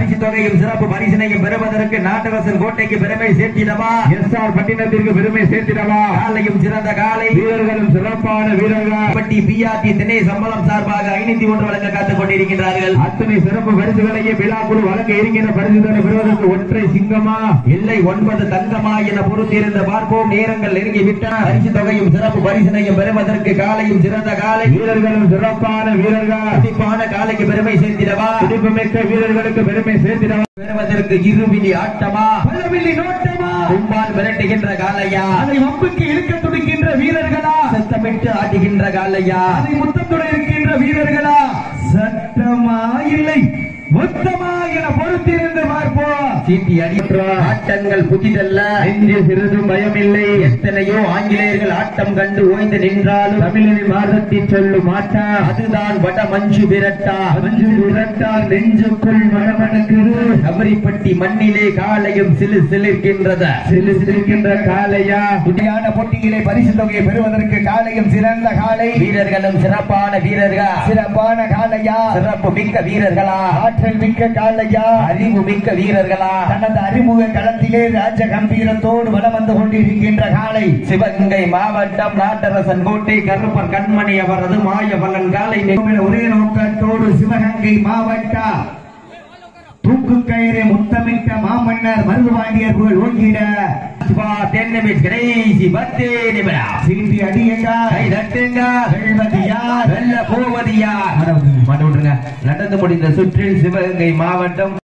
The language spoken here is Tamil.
பரிசு தொகையும் சிறப்பு பரிசினையும் பெறுவதற்கு நாட்டரசன் கோட்டைக்கு பெருமை சேர்த்திடவா, எஸ்ஆர் பட்டினத்திற்கு பெருமை சேர்த்திடவா. காலையும் சிறந்த காலை, வீரர்களும் சிறப்பான வீரர்கள். பட்டி பிஆர்டி திணை சம்பளம் சார்பாக 501 வழங்க காத்துக் கொண்டிருக்கின்றார்கள். அத்தனை சிறப்பு பரிசுகளையே விழாக்குழு வழங்க இருக்கின்ற பரிசுகளை பெறுவதற்கு ஒற்றை சிங்கமா இல்லை 9 தங்கமா என பொறுத்திருந்து பார்ப்போம். நேரங்கள் நெருங்கிவிட்டன. பரிசு தொகையும் சிறப்பு பரிசினையும் பெறுவதற்கு காலையும் சிறந்த காலை, வீரர்களும் சிறப்பான வீரர்கள். துடிப்பான காலைக்கு பெருமை சேர்த்திடவா, துடிப்புமிக்க வீரர்களுக்கு பெருமை சேர்த்திடவா. பெறுவதற்கு இருவிழி ஆட்டமா, பல்லவில்லி நோட்டமா, கும்பால் மிரட்டுகின்ற காலையா, அதை வம்புக்கு இழுக்க துடிக்கின்ற வீரர்களா, சத்தமிட்டு ஆட்டுகின்ற காலையா, அதை முத்தத்துடன் இருக்கின்ற வீரர்களா, சட்டமா இல்லை மொத்தமா என பொறுத்திருந்து பார்ப்போம். சீட்டி அடிக்கிற ஆட்டங்கள் புதிதல்ல, நெஞ்சு சிறிதும் பயமில்லை. எத்தனையோ ஆங்கிலேயர்கள் ஆட்டம் கண்டு ஓய்ந்து நின்றாலும் தமிழில் மாதத்தை சொல்லும் ஆட்டா, அதுதான் வட மஞ்சு விரட்டா. மஞ்சு விரட்டா நெஞ்சுக்குள் மனமணக்குது. கபரிப்பட்டி மண்ணிலே காலையும் சிலு சிலிர்க்கின்றது. சிலு சிலிர்க்கின்ற காலையா, துடியான போட்டியிலே பரிசு தொகையை பெறுவதற்கு காலையும் சிறந்த காலை, வீரர்களும் சிறப்பான வீரர்கள், சிறப்பான காலையா, சிறப்பு மிக்க வீரர்களா, ஆற்றல் மிக்க காலையா, அறிவு மிக்க வீரர்களா, தனது அறிமுக களத்திலே ராஜ கம்பீரத்தோடு வலம் வந்து கொண்டிருக்கின்ற காலை, சிவகங்கை மாவட்டம் நாட்டரசன் கோட்டை கருப்பர் கண்மணி அவரது மாயவல்லன் காலை ஒரே நோக்கத்தோடு சிவகங்கை மாவட்ட தூக்கு கயிறை முத்தமிட்ட மாமன்னர் மருதுபாண்டியர் புகழ் ஓங்கிட கடைசி 10 நிமிடம் சீட்டி அடியுங்க, கை தட்டுங்க. வெல்வது யார், வெல்ல போவது யார்? நடந்து முடிந்த சுற்றில் சிவகங்கை மாவட்டம்